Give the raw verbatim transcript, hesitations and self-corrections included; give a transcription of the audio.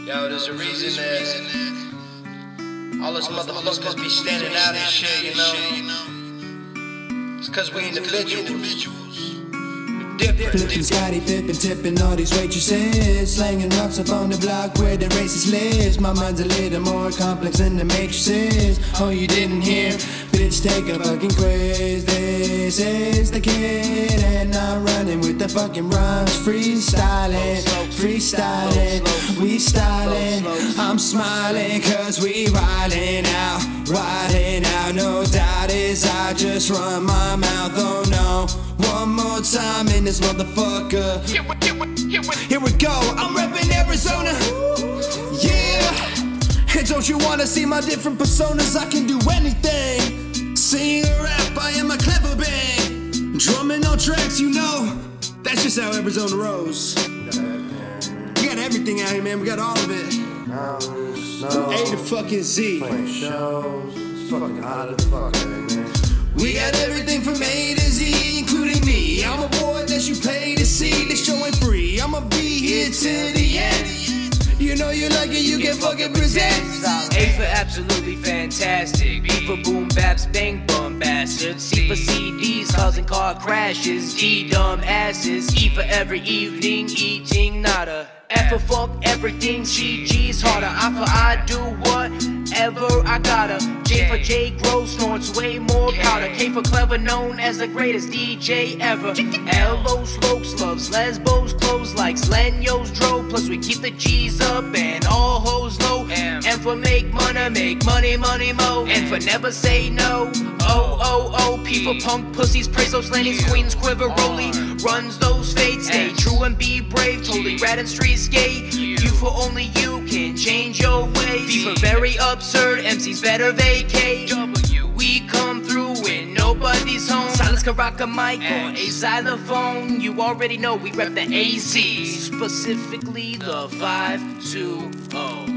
Yo, there's a reason that all us motherfuckers be standing out and shit, you know. It's cause we individuals. Flippin' Scotty, pippin', tippin' all these waitresses, slanging rocks up on the block where the racist lives. My mind's a little more complex than the Matrix is. Oh, you didn't hear? Bitch, take a fucking quiz. This is the kid, and I'm running with the fucking rhymes. Freestyling, freestyling, we styling. I'm smiling cause we riding out, riding out. No doubt is I just run my mouth, oh no. One more time in this motherfucker. Here we, here we, here we. Here we go, I'm reppin' Arizona. Yeah. And don't you wanna see my different personas? I can do anything. Sing or rap, I am a clever bang. Drumming on tracks, you know. That's just how Arizona rolls. We got everything out here, man. We got all of it. From A to fucking Z. Playing shows. It's fucking hot as fuck, man. We got everything from A to Z, including me. I'm a boy that you pay to see. The show ain't free. I'ma be here till the end. You know you like it, you can fucking present. A for absolutely fantastic. B for boom baps, bang bum bastards. C for C Ds causing car crashes. D dumb asses. E for every evening eating nada. F for fuck everything, G G's harder. I for I do whatever I gotta. J for J grows, snorts way more powder. K for clever, known as the greatest D J ever. L O slopes, loves lesbos, clothes likes Lenyos drove. Plus we keep the G's up and all hoes low. M for make money, make money, money mo. N for never say no. O O O P for punk pussies, praise those landings, queens quiver rolly. Runs those fates, stay true and be brave. Totally rad and street skate. U for only you can change your ways. V for very absurd, M Cs better vacate. W we come through when nobody's home. Silence can rock a mic or a xylophone. You already know we rep the A Z, specifically the five two oh.